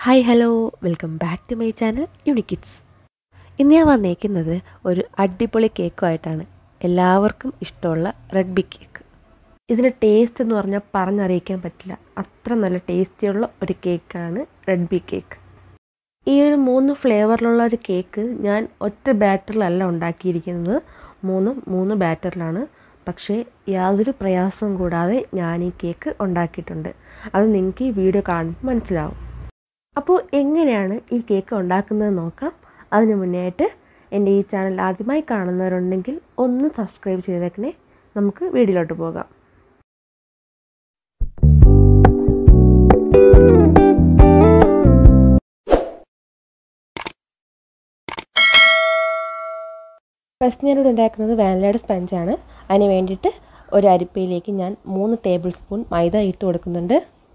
Hi hello welcome back to my channel Unikids. ഇന്ന് ഞാൻ വന്നേക്കുന്നത് ഒരു അടിപൊളി കേക്കുമായിട്ടാണ്. എല്ലാവർക്കും ഇഷ്ടമുള്ള റെഡ്ബി കേക്ക്. ഇതിൻ്റെ ടേസ്റ്റ് എന്ന് പറഞ്ഞാൽ പറഞ്ഞറിയിക്കാൻ പറ്റില്ല, അത്ര നല്ല ടേസ്റ്റിയുള്ള ഒരു കേക്കാണ് റെഡ്ബി കേക്ക്. ഈ ഒരു 3 ഫ്ലേവറിലുള്ള ഒരു കേക്ക് ഞാൻ ഒറ്റ ബാറ്ററിലല്ല ഉണ്ടാക്കിയിരിക്കുന്നത്, മൂന്ന് ബാറ്ററിലാണ്. പക്ഷേ യാതൊരു പ്രയാസവും കൂടാതെ ഞാൻ ഈ കേക്ക് ഉണ്ടാക്കിയിട്ടുണ്ട്. അത് നിങ്ങൾക്ക് ഈ വീഡിയോ കാണുമ്പോൾ മനസ്സിലാവും. അപ്പോൾ എങ്ങനെയാണ് ഈ കേക്ക് ഉണ്ടാക്കുന്നത് നോക്കാം. അതിന് മുന്നേയായിട്ട് എൻ്റെ ഈ ചാനൽ ആദ്യമായി കാണുന്നവരുണ്ടെങ്കിൽ ഒന്ന് സബ്സ്ക്രൈബ് ചെയ്തേക്കണേ. നമുക്ക് വീഡിയോയിലോട്ട് പോകാം. ഫസ്റ്റ് ഞാനിവിടെ ഉണ്ടാക്കുന്നത് വാനിലയുടെ സ്പഞ്ചാണ്. അതിന് വേണ്ടിയിട്ട് ഒരു അരിപ്പയിലേക്ക് ഞാൻ 3 ടേബിൾ സ്പൂൺ മൈദ ഇട്ട് കൊടുക്കുന്നുണ്ട്.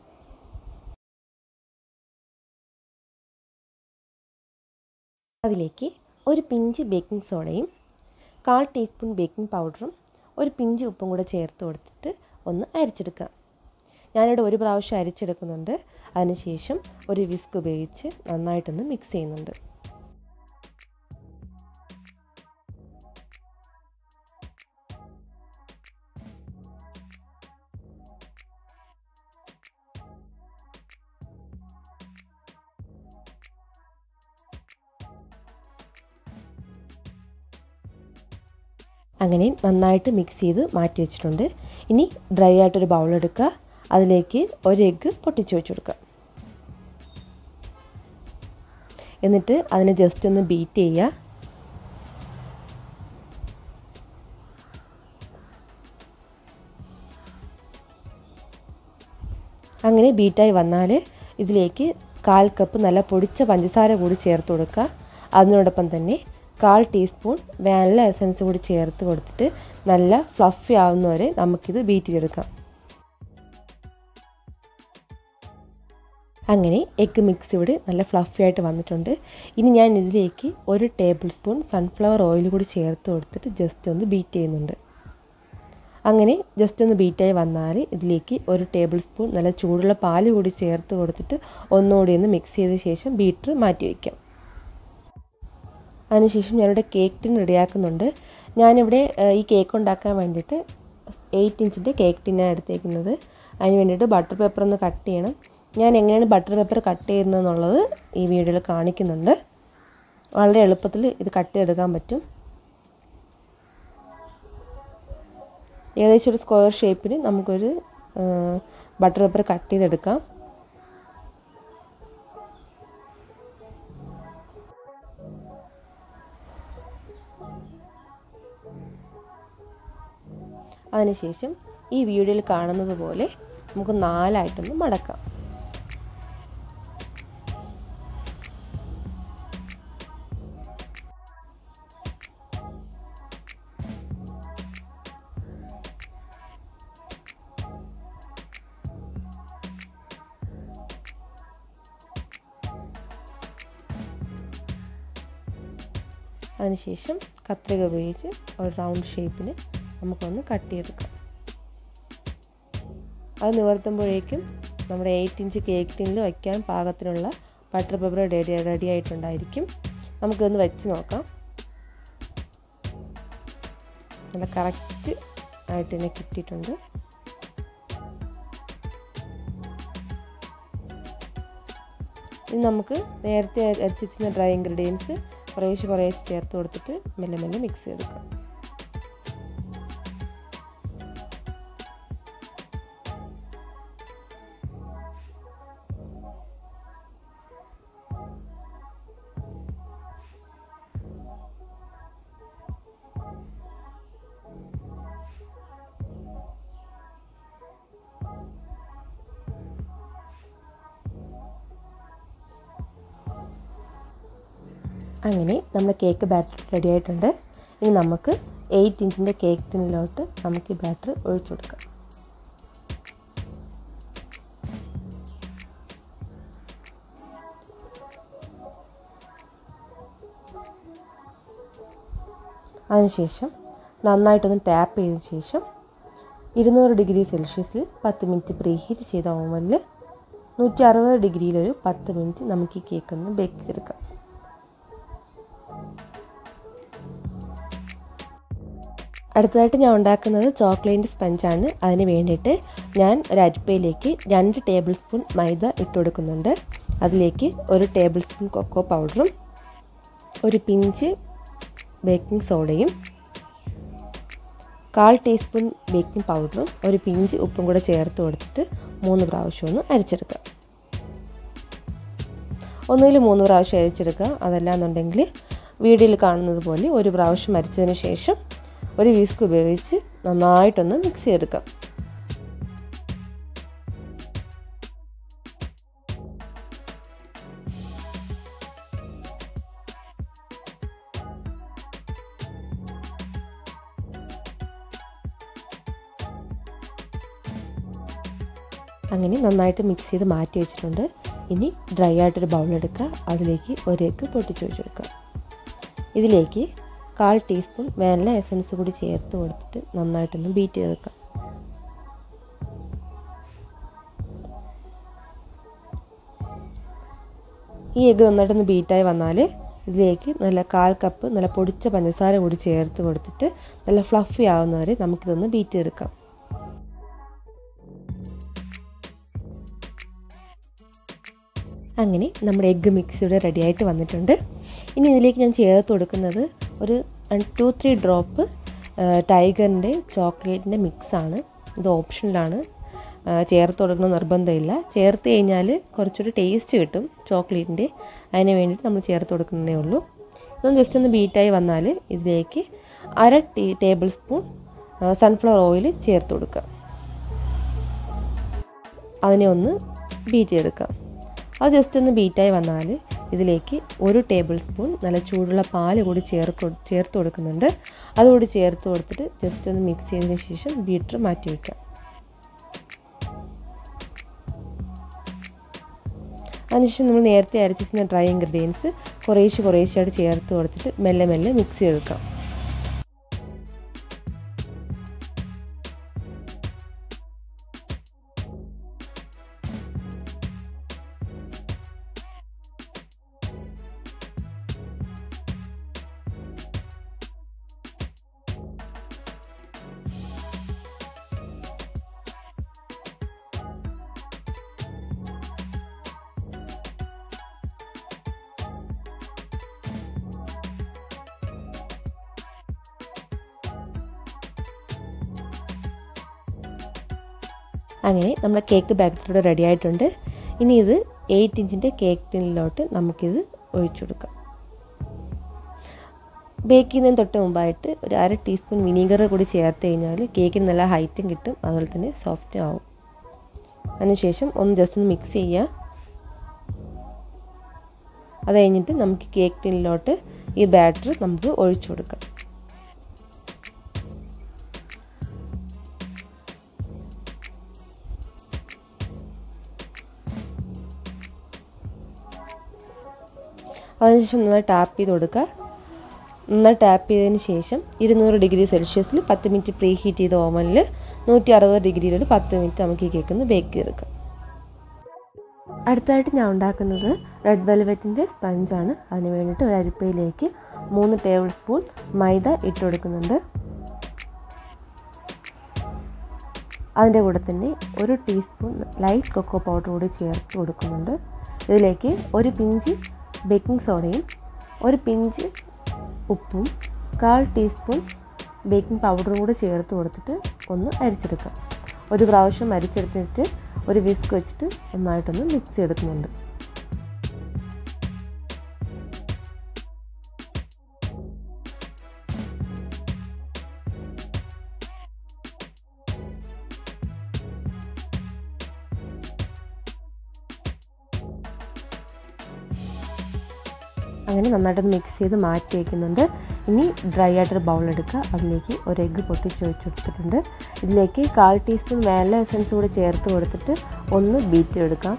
അതിലേക്ക് ഒരു പിഞ്ച് ബേക്കിംഗ് സോഡയും 1/4 ടീസ്പൂൺ ബേക്കിംഗ് പൗഡറും ഒരു പിഞ്ച് ഉപ്പും കൂടെ ചേർത്ത് കൊടുത്തിട്ട് ഒന്ന് അരിച്ചെടുക്കാം. ഞാനിവിടെ ഒരു പ്രാവശ്യം അരിച്ചെടുക്കുന്നുണ്ട്. അതിനുശേഷം ഒരു വിസ്ക് ഉപയോഗിച്ച് നന്നായിട്ടൊന്ന് മിക്സ് ചെയ്യുന്നുണ്ട്. അങ്ങനെ നന്നായിട്ട് മിക്സ് ചെയ്ത് മാറ്റി വെച്ചിട്ടുണ്ട്. ഇനി ഡ്രൈ ആയിട്ടൊരു ബൗൾ എടുക്കുക. അതിലേക്ക് ഒരു എഗ്ഗ് പൊട്ടിച്ച് വെച്ച് കൊടുക്കുക. എന്നിട്ട് അതിനെ ജസ്റ്റ് ഒന്ന് ബീറ്റ് ചെയ്യുക. അങ്ങനെ ബീറ്റായി വന്നാൽ ഇതിലേക്ക് 1/4 കപ്പ് നല്ല പൊടിച്ച പഞ്ചസാര കൂടി ചേർത്ത് കൊടുക്കുക. അതിനോടൊപ്പം തന്നെ 1/4 ടീസ്പൂൺ വാനില എസൻസ് കൂടി ചേർത്ത് കൊടുത്തിട്ട് നല്ല ഫ്ലഫി ആവുന്നവരെ നമുക്കിത് ബീറ്റ് ചെയ്തെടുക്കാം. അങ്ങനെ എഗ്ഗ് മിക്സ് ഇവിടെ നല്ല ഫ്ലഫി ആയിട്ട് വന്നിട്ടുണ്ട്. ഇനി ഞാൻ ഇതിലേക്ക് 1 ടേബിൾ സ്പൂൺ സൺഫ്ലവർ ഓയിൽ കൂടി ചേർത്ത് കൊടുത്തിട്ട് ജസ്റ്റ് ഒന്ന് ബീറ്റ് ചെയ്യുന്നുണ്ട്. അങ്ങനെ ജസ്റ്റ് ഒന്ന് ബീറ്റായി വന്നാൽ ഇതിലേക്ക് 1 ടേബിൾ സ്പൂൺ നല്ല ചൂടുള്ള പാൽ കൂടി ചേർത്ത് കൊടുത്തിട്ട് ഒന്നുകൂടി ഒന്ന് മിക്സ് ചെയ്ത ശേഷം ബീറ്റർ മാറ്റി വയ്ക്കാം. അതിനുശേഷം ഞാനിവിടെ കേക്ക് ടിൻ റെഡിയാക്കുന്നുണ്ട്. ഞാനിവിടെ ഈ കേക്ക് ഉണ്ടാക്കാൻ വേണ്ടിയിട്ട് 8 ഇഞ്ചിൻ്റെ കേക്ക് ടിന്നാണ് എടുത്തേക്കുന്നത്. അതിന് വേണ്ടിയിട്ട് ബട്ടർ പേപ്പർ ഒന്ന് കട്ട് ചെയ്യണം. ഞാൻ എങ്ങനെയാണ് ബട്ടർ പേപ്പർ കട്ട് ചെയ്യുന്നതെന്നുള്ളത് ഈ വീഡിയോയിൽ കാണിക്കുന്നുണ്ട്. വളരെ എളുപ്പത്തിൽ ഇത് കട്ട് ചെയ്തെടുക്കാൻ പറ്റും. ഏകദേശം ഒരു സ്ക്വയർ ഷേപ്പിന് നമുക്കൊരു ബട്ടർ പേപ്പർ കട്ട് ചെയ്തെടുക്കാം. അതിനുശേഷം ഈ വീഡിയോയിൽ കാണുന്നത് പോലെ നമുക്ക് 4 ആയിട്ടൊന്ന് മടക്കാം. അതിനുശേഷം കത്രിക ഉപയോഗിച്ച് ഒരു റൗണ്ട് ഷേപ്പിന് നമുക്കൊന്ന് കട്ട് ചെയ്തെടുക്കാം. അത് നിവർത്തുമ്പോഴേക്കും നമ്മുടെ 8 ഇഞ്ച് കേക്ക് ടിന്നിൽ വയ്ക്കാൻ പാകത്തിനുള്ള ബട്ടർ പേപ്പർ റെഡി ആയിട്ടുണ്ടായിരിക്കും. നമുക്കൊന്ന് വെച്ച് നോക്കാം. നല്ല കറക്റ്റ് ആയിട്ട് തന്നെ കിട്ടിയിട്ടുണ്ട്. ഇനി നമുക്ക് നേരത്തെ അരച്ച് വെച്ചിരുന്ന ഡ്രൈ ഇൻഗ്രീഡിയൻസ് കുറേശ്ശെ ചേർത്ത് കൊടുത്തിട്ട് മെല്ലെ മെല്ലെ മിക്സ് ചെയ്തെടുക്കാം. അങ്ങനെ നമ്മുടെ കേക്ക് ബാറ്റർ റെഡി ആയിട്ടുണ്ട്. ഇനി നമുക്ക് 8 ഇഞ്ചിൻ്റെ കേക്ക് ടിന്നിലോട്ട് നമുക്ക് ഈ ബാറ്റർ ഒഴിച്ചു കൊടുക്കാം. അതിനുശേഷം നന്നായിട്ടൊന്ന് ടാപ്പ് ചെയ്തതിന് ശേഷം 200 ഡിഗ്രി സെൽഷ്യസിൽ 10 മിനിറ്റ് പ്രീഹീറ്റ് ചെയ്ത ഓവനിൽ 160 ഡിഗ്രിയിൽ ഒരു 10 മിനിറ്റ് നമുക്ക് ഈ കേക്ക് ഒന്ന് ബേക്ക് ചെയ്തെടുക്കാം. അടുത്തതായിട്ട് ഞാൻ ഉണ്ടാക്കുന്നത് ചോക്ലേറ്റ് സ്പഞ്ചാണ്. അതിന് വേണ്ടിയിട്ട് ഞാൻ ഒരു അരിപ്പയിലേക്ക് 2 ടേബിൾ സ്പൂൺ മൈദ ഇട്ട് കൊടുക്കുന്നുണ്ട്. അതിലേക്ക് 1 ടേബിൾ സ്പൂൺ കൊക്കോ പൗഡറും 1 പിഞ്ച് ബേക്കിംഗ് സോഡയും 1/4 ടീസ്പൂൺ ബേക്കിംഗ് പൗഡറും 1 പിഞ്ച് ഉപ്പും കൂടെ ചേർത്ത് കൊടുത്തിട്ട് 3 പ്രാവശ്യം ഒന്ന് അരിച്ചെടുക്കുക. ഒന്നുകിൽ 3 പ്രാവശ്യം അരിച്ചെടുക്കുക. അതല്ലാന്നുണ്ടെങ്കിൽ വീഡിയോയിൽ കാണുന്നത് പോലെ 1 പ്രാവശ്യം അരിച്ചതിന് ശേഷം ഒരു വിസ്ക് ഉപയോഗിച്ച് നന്നായിട്ടൊന്ന് മിക്സ് ചെയ്തെടുക്കാം. അങ്ങനെ നന്നായിട്ട് മിക്സ് ചെയ്ത് മാറ്റി വെച്ചിട്ടുണ്ട്. ഇനി ഡ്രൈ ആയിട്ടൊരു ബൗളെടുക്കുക. അതിലേക്ക് 1 എഗ്ഗ് പൊട്ടിച്ച് വെച്ച് കൊടുക്കുക. ഇതിലേക്ക് 1/4 ടീസ്പൂൺ വാനില എസൻസ് കൂടി ചേർത്ത് കൊടുത്തിട്ട് നന്നായിട്ടൊന്ന് ബീറ്റ് ചെയ്തെടുക്കാം. ഈ എഗ്ഗ് നന്നായിട്ടൊന്ന് ബീറ്റായി വന്നാൽ ഇതിലേക്ക് നല്ല 1/4 കപ്പ് നല്ല പൊടിച്ച പഞ്ചസാര കൂടി ചേർത്ത് കൊടുത്തിട്ട് നല്ല ഫ്ലഫി ആവുന്നവരെ നമുക്കിതൊന്ന് ബീറ്റ് ചെയ്തെടുക്കാം. അങ്ങനെ നമ്മുടെ എഗ്ഗ് മിക്സ് ഇവിടെ റെഡി ആയിട്ട് വന്നിട്ടുണ്ട്. ഇനി ഇതിലേക്ക് ഞാൻ ചേർത്ത് കൊടുക്കുന്നത് ഒരു 2-3 ഡ്രോപ്പ് ടൈഗറിൻ്റെ ചോക്ലേറ്റിൻ്റെ മിക്സാണ്. ഇത് ഓപ്ഷനിലാണ്, ചേർത്ത് കൊടുക്കണം നിർബന്ധമില്ല. ചേർത്ത് കഴിഞ്ഞാൽ കുറച്ചുകൂടി ടേസ്റ്റ് കിട്ടും ചോക്ലേറ്റിൻ്റെ. അതിന് വേണ്ടിയിട്ട് നമ്മൾ ചേർത്ത് കൊടുക്കുന്നതേ ഉള്ളൂ. ഇതൊന്ന് ജസ്റ്റ് ഒന്ന് ബീറ്റായി വന്നാൽ ഇതിലേക്ക് 1/2 ടേബിൾ സ്പൂൺ സൺഫ്ലവർ ഓയിൽ ചേർത്ത് കൊടുക്കുക. അതിനെ ഒന്ന് ബീറ്റ് ചെയ്തെടുക്കാം. അത് ജസ്റ്റ് ഒന്ന് ബീറ്റായി വന്നാൽ ഇതിലേക്ക് 1 ടേബിൾ സ്പൂൺ നല്ല ചൂടുള്ള പാൽ കൂടി ചേർത്ത് കൊടുക്കുന്നുണ്ട്. അതുകൂടി ചേർത്ത് കൊടുത്തിട്ട് ജസ്റ്റ് ഒന്ന് മിക്സ് ചെയ്തതിന് ശേഷം ബീറ്റർ മാറ്റി വയ്ക്കാം. അതിനുശേഷം നമ്മൾ നേരത്തെ അരച്ച് വെച്ചിരുന്ന ഡ്രൈ ഇൻഗ്രീഡിയൻസ് കുറേശ്ശെയായിട്ട് ചേർത്ത് കൊടുത്തിട്ട് മെല്ലെ മിക്സ് ചെയ്തെടുക്കാം. അങ്ങനെ നമ്മുടെ കേക്ക് ബാറ്റർ റെഡി ആയിട്ടുണ്ട്. ഇനി ഇത് 8 ഇഞ്ചിൻ്റെ കേക്ക് ടിന്നിലോട്ട് നമുക്കിത് ഒഴിച്ചു കൊടുക്കാം. ബേക്ക് ചെയ്യുന്നതിന് തൊട്ട് മുമ്പായിട്ട് ഒരു 1/2 ടീസ്പൂൺ വിനീഗർ കൂടി ചേർത്ത് കഴിഞ്ഞാൽ കേക്കിന് നല്ല ഹൈറ്റും കിട്ടും, അതുപോലെ തന്നെ സോഫ്റ്റും ആവും. അതിനുശേഷം ഒന്ന് ജസ്റ്റ് ഒന്ന് മിക്സ് ചെയ്യുക. അത് കഴിഞ്ഞിട്ട് നമുക്ക് കേക്ക് ടിന്നിലോട്ട് ഈ ബാറ്റർ നമുക്ക് ഒഴിച്ചു കൊടുക്കാം. അതിനുശേഷം നന്നായി ടാപ്പ് ചെയ്ത് കൊടുക്കുക. നന്നായി ടാപ്പ് ചെയ്തതിന് ശേഷം 200 ഡിഗ്രി സെൽഷ്യസിൽ 10 മിനിറ്റ് പ്രീ ഹീറ്റ് ചെയ്ത ഓവനിൽ 160 ഡിഗ്രിയിൽ ഒരു 10 മിനിറ്റ് നമുക്ക് ഈ കേക്ക് ഒന്ന് ബേക്ക് ചെയ്തെടുക്കാം. അടുത്തായിട്ട് ഞാൻ ഉണ്ടാക്കുന്നത് റെഡ് വെൽവെറ്റിൻ്റെ സ്പഞ്ചാണ്. അതിന് വേണ്ടിയിട്ട് ഒരു അരിപ്പയിലേക്ക് 3 ടേബിൾ സ്പൂൺ മൈദ ഇട്ട് കൊടുക്കുന്നുണ്ട്. അതിൻ്റെ കൂടെ തന്നെ 1 ടീസ്പൂൺ ലൈറ്റ് കൊക്കോ പൗഡർ കൂടി ചേർത്ത് കൊടുക്കുന്നുണ്ട്. ഇതിലേക്ക് 1 പിഞ്ച് ബേക്കിംഗ് സോഡയും 1 പിഞ്ച് ഉപ്പും 1/4 ടീസ്പൂൺ ബേക്കിംഗ് പൗഡറും കൂടി ചേർത്ത് കൊടുത്തിട്ട് ഒന്ന് അരിച്ചെടുക്കാം. 1 പ്രാവശ്യം അരിച്ചെടുത്തിട്ട് ഒരു വിസ്ക് വെച്ചിട്ട് നന്നായിട്ടൊന്ന് മിക്സ് ചെയ്തെടുക്കുന്നുണ്ട്. അങ്ങനെ നന്നായിട്ടൊന്ന് മിക്സ് ചെയ്ത് മാറ്റി വയ്ക്കുന്നുണ്ട്. ഇനി ഡ്രൈ ആയിട്ടൊരു ബൗൾ എടുക്കുക. അതിലേക്ക് 1 എഗ്ഗ് പൊട്ടിച്ച് വെച്ചെടുത്തിട്ടുണ്ട്. ഇതിലേക്ക് 1/4 ടീസ്പൂൺ വാനില എസൻസ് കൂടി ചേർത്ത് കൊടുത്തിട്ട് ഒന്ന് ബീറ്റ് ചെയ്തെടുക്കാം.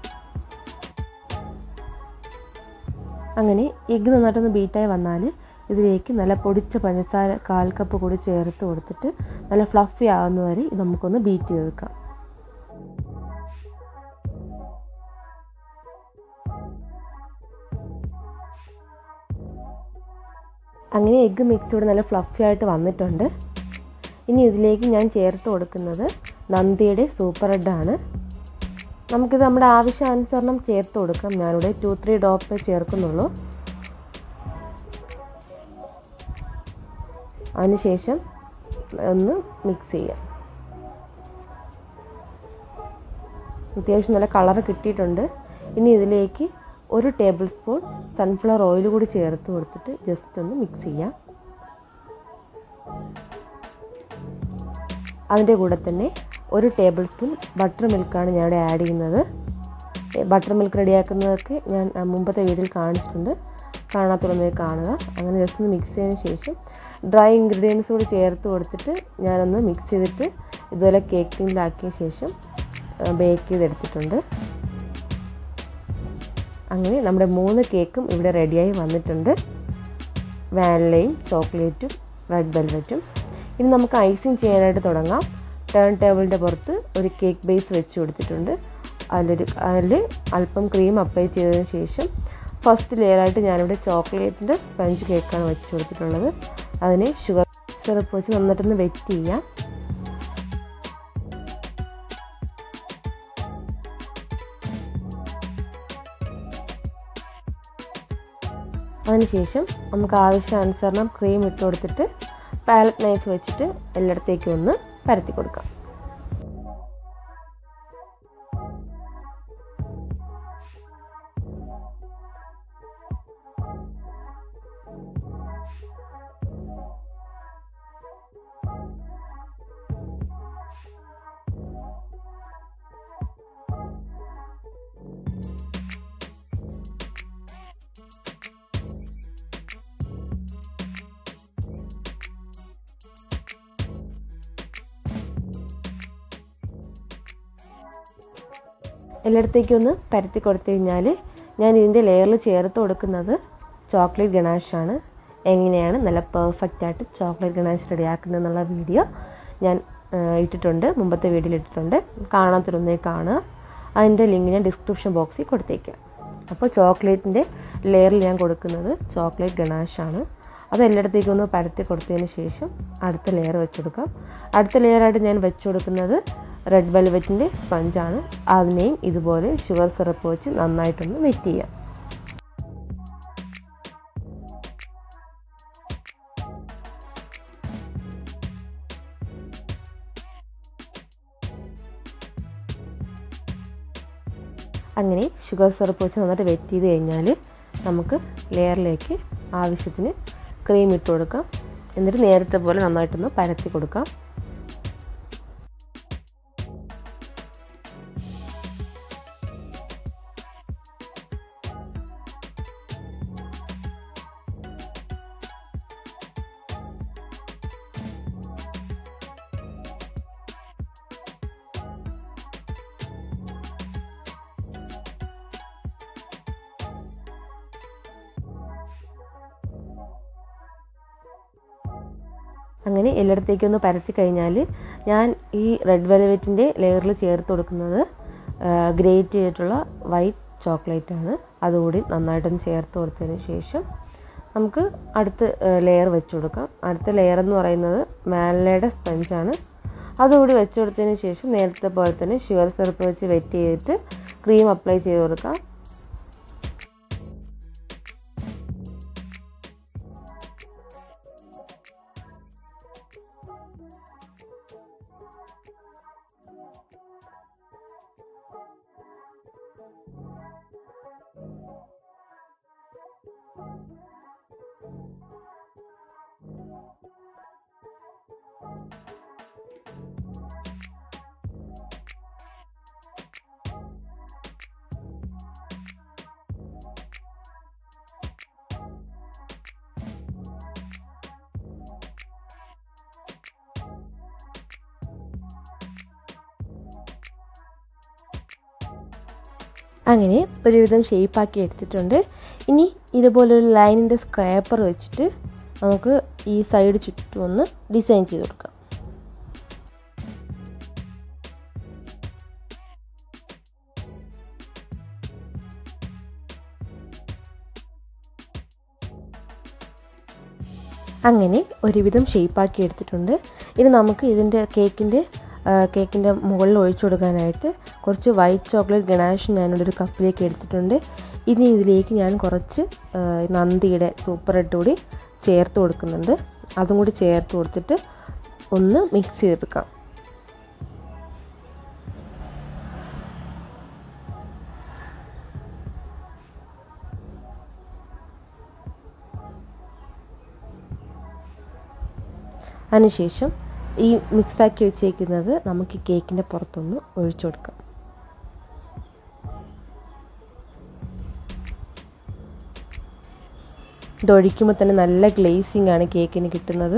അങ്ങനെ എഗ്ഗ് നന്നായിട്ടൊന്ന് ബീറ്റായി വന്നാൽ ഇതിലേക്ക് നല്ല പൊടിച്ച പഞ്ചസാര 1/4 കപ്പ് കൂടി ചേർത്ത് കൊടുത്തിട്ട് നല്ല ഫ്ലഫി ആവുന്നവരെ ഇത് നമുക്കൊന്ന് ബീറ്റ് ചെയ്തെടുക്കാം. അങ്ങനെ എഗ്ഗ് മിക്സ് ഇവിടെ നല്ല ഫ്ലഫി ആയിട്ട് വന്നിട്ടുണ്ട്. ഇനി ഇതിലേക്ക് ഞാൻ ചേർത്ത് കൊടുക്കുന്നത് നന്ദിയുടെ സൂപ്പർ റെഡാണ്. നമുക്കിത് നമ്മുടെ ആവശ്യാനുസരണം ചേർത്ത് കൊടുക്കാം. ഞാനിവിടെ 2-3 ഡ്രോപ്പ് ചേർക്കുന്നുള്ളൂ. അതിനുശേഷം ഒന്ന് മിക്സ് ചെയ്യാം. അത്യാവശ്യം നല്ല കളർ കിട്ടിയിട്ടുണ്ട്. ഇനി ഇതിലേക്ക് 1 ടേബിൾ സ്പൂൺ സൺഫ്ലവർ ഓയിൽ കൂടി ചേർത്ത് കൊടുത്തിട്ട് ജസ്റ്റ് ഒന്ന് മിക്സ് ചെയ്യാം. അതിൻ്റെ കൂടെ തന്നെ 1 ടേബിൾ സ്പൂൺ ബട്ടർ മിൽക്കാണ് ഞാനിവിടെ ആഡ് ചെയ്യുന്നത്. ബട്ടർ മിൽക്ക് റെഡിയാക്കുന്നതൊക്കെ ഞാൻ മുമ്പത്തെ വീഡിയോയിൽ കാണിച്ചിട്ടുണ്ട്. കാണാത്തുടനെ കാണുക. അങ്ങനെ ജസ്റ്റ് ഒന്ന് മിക്സ് ചെയ്തതിന് ശേഷം ഡ്രൈ ഇൻഗ്രീഡിയൻസ് കൂടി ചേർത്ത് കൊടുത്തിട്ട് ഞാനൊന്ന് മിക്സ് ചെയ്തിട്ട് ഇതുപോലെ കേക്ക് ടിന്നിലാക്കിയ ശേഷം ബേക്ക് ചെയ്തെടുത്തിട്ടുണ്ട്. അങ്ങനെ നമ്മുടെ 3 കേക്കും ഇവിടെ റെഡിയായി വന്നിട്ടുണ്ട്. വാനിലയും ചോക്ലേറ്റും റെഡ് വെൽവെറ്റും. ഇനി നമുക്ക് ഐസിങ് ചെയ്യാനായിട്ട് തുടങ്ങാം. ടേൺ ടേബിളിൻ്റെ പുറത്ത് ഒരു കേക്ക് ബേസ് വെച്ച് കൊടുത്തിട്ടുണ്ട്. അതിൽ അല്പം ക്രീം അപ്ലൈ ചെയ്തതിന് ശേഷം ഫസ്റ്റ് ലെയറായിട്ട് ഞാനിവിടെ ചോക്ലേറ്റിൻ്റെ സ്പഞ്ച് കേക്കാണ് വെച്ച് കൊടുത്തിട്ടുള്ളത്. അതിനെ ഷുഗർ സിറപ്പ് വെച്ച് നന്നായിട്ടൊന്ന് വെറ്റ് ചെയ്യാം. അതിനുശേഷം നമുക്ക് ആവശ്യാനുസരണം ക്രീം ഇട്ട് കൊടുത്തിട്ട് പാലറ്റ് നൈഫ് വെച്ചിട്ട് എല്ലായിടത്തേക്കും ഒന്ന് പരത്തി കൊടുക്കാം. എല്ലായിടത്തേക്കും ഒന്ന് പരത്തി കൊടുത്തു കഴിഞ്ഞാൽ ഞാൻ ഇതിൻ്റെ ലെയറിൽ ചേർത്ത് കൊടുക്കുന്നത് ചോക്ലേറ്റ് ഗണാഷാണ്. എങ്ങനെയാണ് നല്ല പെർഫെക്റ്റായിട്ട് ചോക്ലേറ്റ് ഗണാഷ് റെഡിയാക്കുന്നത് എന്നുള്ള വീഡിയോ ഞാൻ ഇട്ടിട്ടുണ്ട്, മുമ്പത്തെ വീഡിയോയിൽ ഇട്ടിട്ടുണ്ട്. കാണാത്തൊരുന്നേ കാണുക. അതിൻ്റെ ലിങ്ക് ഞാൻ ഡിസ്ക്രിപ്ഷൻ ബോക്സിൽ കൊടുത്തേക്കാം. അപ്പോൾ ചോക്ലേറ്റിൻ്റെ ലെയറിൽ ഞാൻ കൊടുക്കുന്നത് ചോക്ലേറ്റ് ഗണാഷാണ്. അത് എല്ലായിടത്തേക്കും ഒന്ന് പരത്തി കൊടുത്തതിന് ശേഷം അടുത്ത ലെയർ വെച്ച് കൊടുക്കാം. അടുത്ത ലെയറായിട്ട് ഞാൻ വെച്ച് കൊടുക്കുന്നത് റെഡ് വെൽവെറ്റിൻ്റെ സ്പഞ്ചാണ്. അതിനെയും ഇതുപോലെ ഷുഗർ സിറപ്പ് വെച്ച് നന്നായിട്ടൊന്ന് വെറ്റ് ചെയ്യാം. അങ്ങനെ ഷുഗർ സിറപ്പ് വെച്ച് നന്നായിട്ട് വെറ്റ് ചെയ്ത് കഴിഞ്ഞാൽ നമുക്ക് ലെയറിലേക്ക് ആവശ്യത്തിന് ക്രീം ഇട്ട് കൊടുക്കാം. എന്നിട്ട് നേരത്തെ പോലെ നന്നായിട്ടൊന്ന് പരത്തി കൊടുക്കാം. അങ്ങനെ എല്ലായിടത്തേക്കും ഒന്ന് പരത്തി കഴിഞ്ഞാൽ ഞാൻ ഈ റെഡ് വെൽവെറ്റിൻ്റെ ലെയറിൽ ചേർത്ത് കൊടുക്കുന്നത് ഗ്രേറ്റ് ചെയ്തിട്ടുള്ള വൈറ്റ് ചോക്ലേറ്റാണ്. അതുകൂടി നന്നായിട്ടൊന്ന് ചേർത്ത് കൊടുത്തതിന് ശേഷം നമുക്ക് അടുത്ത ലെയർ വെച്ച് കൊടുക്കാം. അടുത്ത ലെയർ എന്ന് പറയുന്നത് വാനിലയുടെ സ്പഞ്ചാണ്. അതുകൂടി വെച്ച് കൊടുത്തതിന് ശേഷം നേരത്തെ പോലെ തന്നെ ഷുഗർ സിറപ്പ് വെച്ച് വെറ്റ് ചെയ്തിട്ട് ക്രീം അപ്ലൈ ചെയ്ത് കൊടുക്കാം. അങ്ങനെ ഒരുവിധം ഷേപ്പാക്കി എടുത്തിട്ടുണ്ട്. ഇനി ഇതുപോലൊരു ലൈനിൻ്റെ സ്ക്രാപ്പർ വെച്ചിട്ട് നമുക്ക് ഈ സൈഡ് ചുറ്റും ഒന്ന് ഡിസൈൻ ചെയ്ത് കൊടുക്കാം. അങ്ങനെ ഒരുവിധം ഷേപ്പാക്കി എടുത്തിട്ടുണ്ട്. ഇനി നമുക്ക് ഇതിൻ്റെ കേക്കിൻ്റെ മുകളിൽ ഒഴിച്ചു കൊടുക്കാനായിട്ട് കുറച്ച് വൈറ്റ് ചോക്ലേറ്റ് ഗണാഷ് ഞാനിവിടെ ഒരു കപ്പിലേക്ക് എടുത്തിട്ടുണ്ട്. ഇനി ഇതിലേക്ക് ഞാൻ കുറച്ച് നന്ദിയുടെ സൂപ്പർ റെഡ് കൂടി ചേർത്ത് കൊടുക്കുന്നുണ്ട്. അതും കൂടി ചേർത്ത് കൊടുത്തിട്ട് ഒന്ന് മിക്സ് ചെയ്തെടുക്കാം. അതിനുശേഷം ഈ മിക്സാക്കി വെച്ചേക്കുന്നത് നമുക്ക് കേക്കിൻ്റെ പുറത്തൊന്ന് ഒഴിച്ചു കൊടുക്കാം. ഇതൊഴിക്കുമ്പോൾ തന്നെ നല്ല ഗ്ലേസിംഗ് ആണ് കേക്കിന് കിട്ടുന്നത്.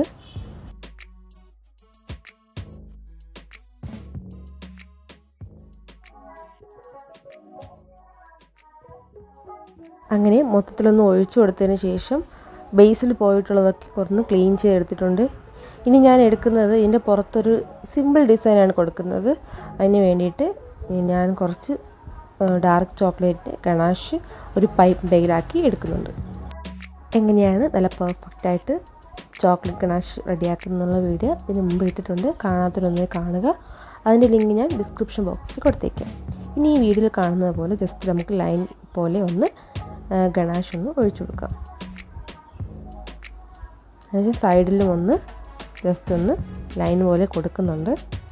അങ്ങനെ മൊത്തത്തിലൊന്ന് ഒഴിച്ചു കൊടുത്തതിന് ശേഷം ബേസിൽ പോയിട്ടുള്ളതൊക്കെ കുറച്ച് ക്ലീൻ ചെയ്തെടുത്തിട്ടുണ്ട്. ഇനി ഞാൻ എടുക്കുന്നത് ഇതിൻ്റെ പുറത്തൊരു സിമ്പിൾ ഡിസൈനാണ് കൊടുക്കുന്നത്. അതിന് വേണ്ടിയിട്ട് ഞാൻ കുറച്ച് ഡാർക്ക് ചോക്ലേറ്റ് ഗണാഷ് ഒരു പൈപ്പ് ബേഗിലാക്കി എടുക്കുന്നുണ്ട്. എങ്ങനെയാണ് നല്ല പെർഫെക്റ്റായിട്ട് ചോക്ലേറ്റ് ഗണാഷ് റെഡിയാക്കുന്നുള്ള വീഡിയോ ഇതിന് മുമ്പ് ഇട്ടിട്ടുണ്ട്. കാണാത്തവരൊന്ന് കാണുക. അതിൻ്റെ ലിങ്ക് ഞാൻ ഡിസ്ക്രിപ്ഷൻ ബോക്സിൽ കൊടുത്തേക്കാം. ഇനി ഈ വീഡിയോയിൽ കാണുന്നത് പോലെ ജസ്റ്റ് നമുക്ക് ലൈൻ പോലെ ഒന്ന് ഗണാഷ് ഒന്ന് ഒഴിച്ചു കൊടുക്കാം. അതിന് സൈഡിലും ഒന്ന് ജസ്റ്റ് ഒന്ന് ലൈൻ പോലെ കൊടുക്കുന്നുണ്ട്.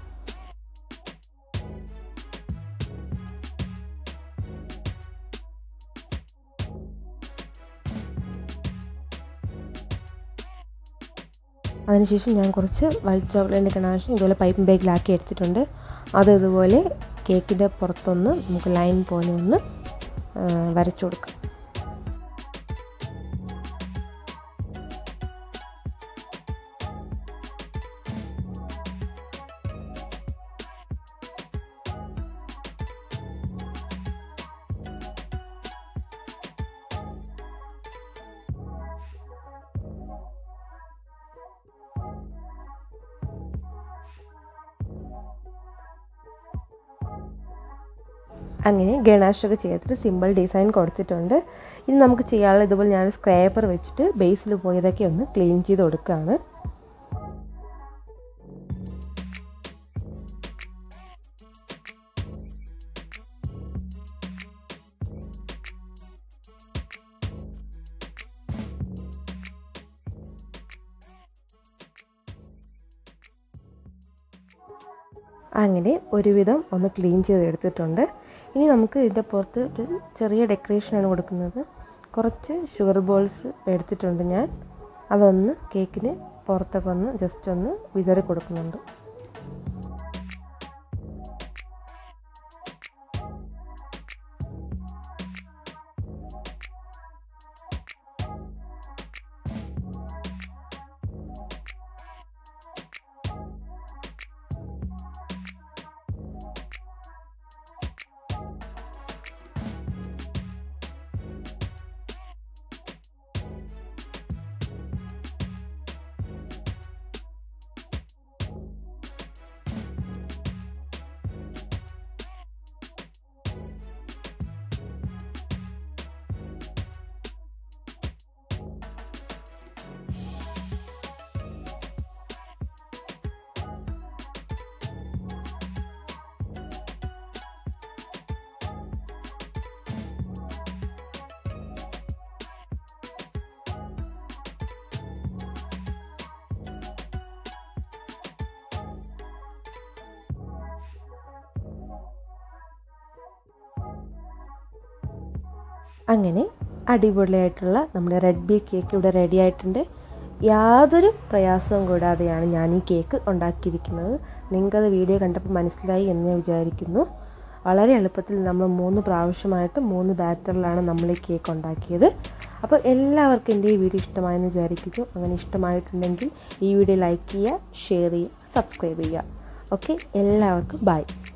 അതിനുശേഷം ഞാൻ കുറച്ച് വൈറ്റ് ചോക്ലേറ്റിൻ്റെ ഗണാഷ് ഇതുപോലെ പൈപ്പ് ബാഗിലാക്കി എടുത്തിട്ടുണ്ട്. അത് ഇതുപോലെ കേക്കിൻ്റെ പുറത്തൊന്ന് നമുക്ക് ലൈൻ പോലെ ഒന്ന് വരച്ചു കൊടുക്കാം. അങ്ങനെ ഗണാഷൊക്കെ ചെയ്തിട്ട് സിമ്പിൾ ഡിസൈൻ കൊടുത്തിട്ടുണ്ട്. ഇനി നമുക്ക് ചെയ്യാനുള്ള ഇതുപോലെ ഞാൻ സ്ക്രാപ്പർ വെച്ചിട്ട് ബേസിൽ പോയതൊക്കെ ഒന്ന് ക്ലീൻ ചെയ്ത് കൊടുക്കുകയാണ്. അങ്ങനെ ഒരുവിധം ഒന്ന് ക്ലീൻ ചെയ്തെടുത്തിട്ടുണ്ട്. ഇനി നമുക്ക് ഇതിൻ്റെ പുറത്ത് ഒരു ചെറിയ ഡെക്കറേഷനാണ് കൊടുക്കുന്നത്. കുറച്ച് ഷുഗർ ബോൾസ് എടുത്തിട്ടുണ്ട് ഞാൻ. അതൊന്ന് കേക്കിന് പുറത്തൊക്കെ ഒന്ന് ജസ്റ്റ് ഒന്ന് വിതറി കൊടുക്കുന്നുണ്ട്. അങ്ങനെ അടിപൊളിയായിട്ടുള്ള നമ്മുടെ റെഡ്ബീ കേക്ക് ഇവിടെ റെഡി ആയിട്ടുണ്ട്. യാതൊരു പ്രയാസവും കൂടാതെയാണ് ഞാൻ ഈ കേക്ക് ഉണ്ടാക്കിയിരിക്കുന്നത്. നിങ്ങൾക്കത് വീഡിയോ കണ്ടപ്പോൾ മനസ്സിലായി എന്ന് ഞാൻ വിചാരിക്കുന്നു. വളരെ എളുപ്പത്തിൽ നമ്മൾ 3 പ്രാവശ്യമായിട്ട് 3 ബാറ്ററിലാണ് നമ്മൾ ഈ കേക്ക് ഉണ്ടാക്കിയത്. അപ്പോൾ എല്ലാവർക്കും എൻ്റെ ഈ വീഡിയോ ഇഷ്ടമായെന്ന് വിചാരിക്കുന്നു. അങ്ങനെ ഇഷ്ടമായിട്ടുണ്ടെങ്കിൽ ഈ വീഡിയോ ലൈക്ക് ചെയ്യുക, ഷെയർ ചെയ്യുക, സബ്സ്ക്രൈബ് ചെയ്യുക. ഓക്കെ, എല്ലാവർക്കും ബൈ.